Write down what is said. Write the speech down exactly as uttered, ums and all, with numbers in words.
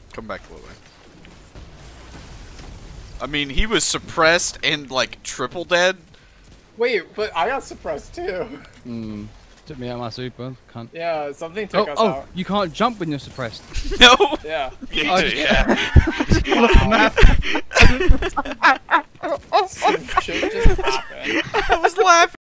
Come back a little bit. I mean, he was suppressed and like triple dead. Wait, but I got suppressed too. Hmm. Took me out of my super. Can't. Yeah, something took Oh, us oh, out. you can't jump when you're suppressed. No. Yeah. Yeah. Oh, You do, yeah. Pull up the map.